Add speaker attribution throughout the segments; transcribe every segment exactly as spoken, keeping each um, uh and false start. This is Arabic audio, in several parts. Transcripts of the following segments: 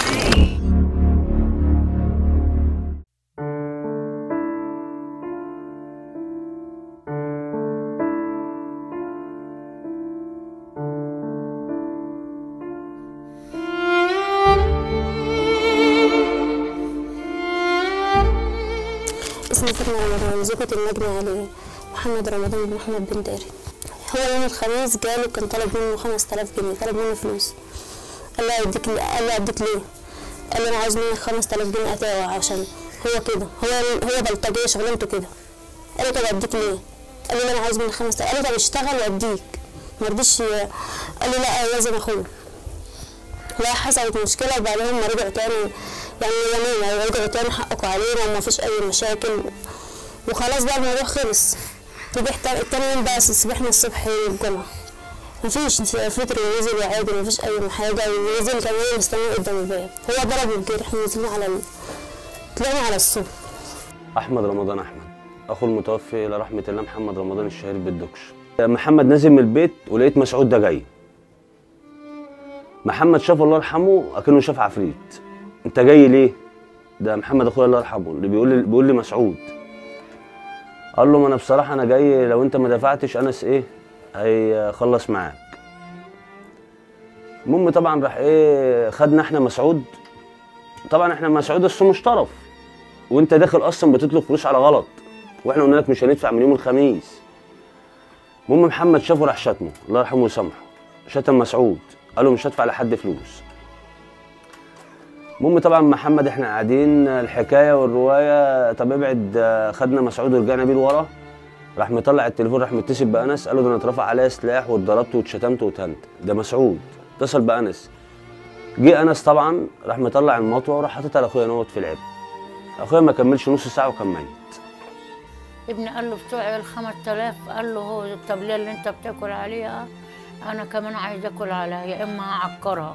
Speaker 1: اسمي فاطمة رمضان، زوجة المجني عليه محمد رمضان بن محمد بن داري. هو يوم الخميس جاله كان طلب منه خمسة آلاف جنيه، طلب منه فلوس. قال له اديك قال له اديك ليه؟ قال له انا عاوز منك خمسة آلاف جنيه اتاوى عشان هو كده، هو هو بلطجية شغلانته كده. قال له طب اديك ليه؟ قال له انا عاوز منك خمسة آلاف. قال له طب اشتغل واديك. ما رضيش. قال له لا لازم اخوه. لا حصلت مشكلة وبعدين ما رجعوا تاني، يعني يومين رجعوا تاني حققوا علينا وما فيش أي مشاكل وخلاص بقى الموضوع خلص. رجعت تاني يوم بس صبحنا الصبح يوم الجمعة مفيش فطر ونزل وعادي مفيش أي حاجة، ونزل كان يوم مستني قدام الباب. هو ضرب الجرح احنا نزلنا على ال... طلعنا على الصبح.
Speaker 2: أحمد رمضان أحمد أخو المتوفي إلى رحمة الله محمد رمضان الشهير بالدكش. محمد نازل من البيت ولقيت مسعود ده جاي. محمد شافه الله يرحمه اكنه شاف عفريت. انت جاي ليه؟ ده محمد اخويا الله يرحمه اللي بيقول لي بيقول لي مسعود. قال له ما انا بصراحه انا جاي لو انت ما دفعتش انس ايه هيخلص معاك. المهم طبعا راح ايه خدنا احنا مسعود. طبعا احنا مسعود اصله مش طرف وانت داخل اصلا بتطلب فلوس على غلط واحنا قلنا لك مش هندفع من يوم الخميس. المهم محمد شافه راح شتمه الله يرحمه ويسامحه. شتم مسعود قال له مش هدفع لحد فلوس. المهم طبعا محمد احنا قاعدين الحكايه والروايه. طب ابعد. خدنا مسعود ورجعنا بيه لورا. راح مطلع التليفون راح متصل بانس قال له ده انا اترفع عليا سلاح واتضربت واتشتمت واتهنت. ده مسعود اتصل بانس. جه انس طبعا راح مطلع المطوه وراح حاططها لاخويا نوت في العب. اخويا ما كملش نص ساعه وكان ميت.
Speaker 3: ابني قال له بتوعي ال خمسة آلاف. قال له هو الطبليه اللي انت بتاكل عليها انا كمان عايز اكل عليها يا اما هعكرها.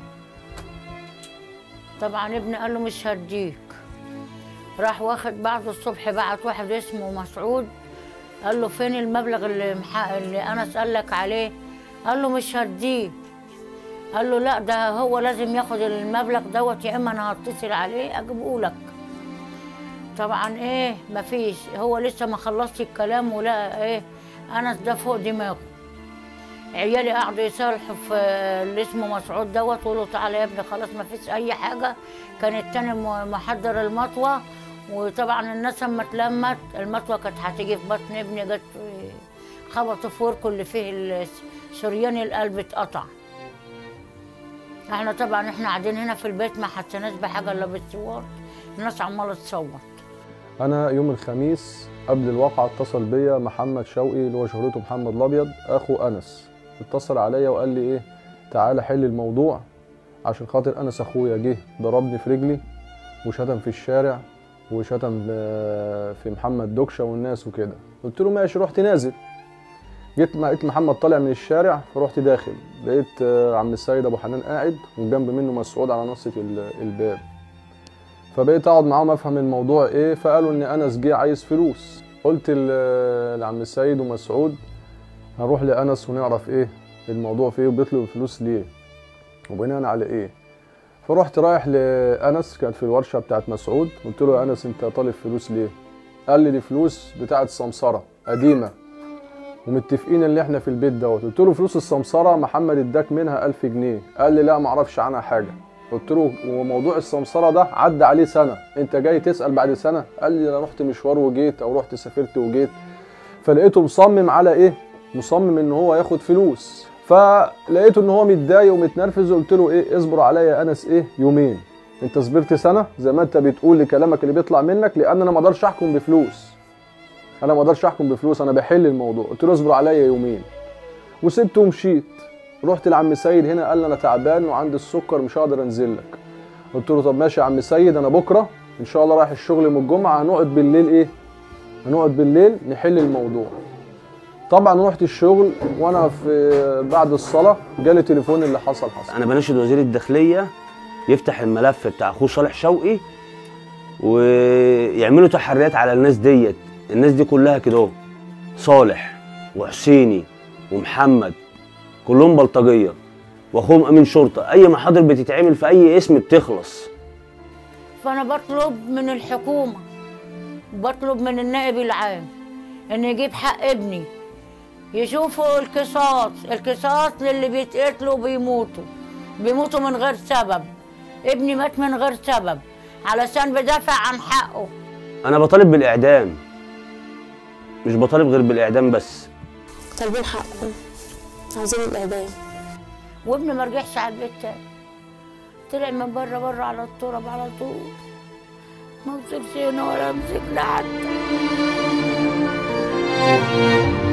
Speaker 3: طبعا ابني قال له مش هديك. راح واخد بعد الصبح بعت واحد اسمه مسعود قال له فين المبلغ اللي محق اللي انس قال لك عليه؟ قال له مش هديه. قال له لا ده هو لازم ياخد المبلغ دوت يا اما انا هتصل عليه اجيبه لك. طبعا ايه مفيش، هو لسه ما خلصش الكلام ولا ايه انس ده فوق دماغه. عيالي قعدوا يصالحوا في اللي اسمه مسعود دوت وقالوا تعالى يا ابني خلاص ما فيش اي حاجه. كان التاني محضر المطوه وطبعا الناس اما اتلمت المطوه كانت هتيجي في بطن ابني جت خبطوا في وركه اللي فيه شريان القلب اتقطع. احنا طبعا احنا قاعدين هنا في البيت ما حسيناش بحاجه الا بالصوت. الناس عماله تصوت.
Speaker 4: انا يوم الخميس قبل الواقعه اتصل بيا محمد شوقي اللي هو شهرته محمد الابيض اخو انس. اتصل عليا وقال لي ايه تعالى حل الموضوع عشان خاطر انس اخويا جه ضربني في رجلي وشتم في الشارع وشتم في محمد دكشه والناس وكده. قلت له ماشي. رحت نازل. جيت لقيت محمد طالع من الشارع فرحت داخل لقيت عم السيد ابو حنان قاعد وجنب منه مسعود على نصة الباب. فبقيت اقعد معاهم افهم الموضوع ايه. فقالوا ان انس جه عايز فلوس. قلت لعم السيد ومسعود هنروح لانس ونعرف ايه الموضوع فيه وبيطلب فلوس ليه وبناء على ايه. فرحت رايح لانس كان في الورشه بتاعت مسعود. قلت له يا انس انت طالب فلوس ليه؟ قال لي دي فلوس بتاعت سمسره قديمه ومتفقين اللي احنا في البيت دوت. قلت له فلوس السمسره محمد اداك منها ألف جنيه. قال لي لا ما اعرفش عنها حاجه. قلت له وموضوع السمسره ده عدى عليه سنه انت جاي تسال بعد سنه؟ قال لي انا رحت مشوار وجيت او رحت سافرت وجيت. فلقيته مصمم على ايه؟ مصمم ان هو ياخد فلوس. فلقيته ان هو متضايق ومتنرفز وقلت له ايه اصبر عليا يا انس ايه يومين. انت صبرت سنه زي ما انت بتقول لكلامك اللي بيطلع منك لان انا ما اقدرش احكم بفلوس. انا ما اقدرش احكم بفلوس انا بحل الموضوع. قلت له اصبر عليا يومين وسبته ومشيت. رحت لعم سيد هنا قال لي انا تعبان وعندي السكر مش هقدر انزل لك. قلت له طب ماشي يا عم سيد انا بكره ان شاء الله رايح الشغل من الجمعه هنقعد بالليل ايه هنقعد بالليل نحل الموضوع. طبعا رحت الشغل وانا في بعد الصلاه جالي تليفون اللي حصل حصل.
Speaker 2: انا بناشد وزير الداخليه يفتح الملف بتاع اخوه صالح شوقي ويعملوا تحريات على الناس ديت. الناس دي كلها كده اهو صالح وحسيني ومحمد كلهم بلطجيه واخوهم امين شرطه. اي محاضر بتتعمل في اي اسم بتخلص
Speaker 3: فانا بطلب من الحكومه وبطلب من النائب العام ان يجيب حق ابني، يشوفوا القصاص القصاص للي بيتقتلوا بيموتوا بيموتوا من غير سبب. ابني مات من غير سبب علشان بدافع عن حقه.
Speaker 2: انا بطالب بالاعدام، مش بطالب غير بالاعدام بس.
Speaker 1: طالبين حقهم، عاوزين الاعدام.
Speaker 3: وابني ما رجعش على البيت تاني، طلع من بره بره على التراب على طول، ما مسكش هنا ولا مسك لحد.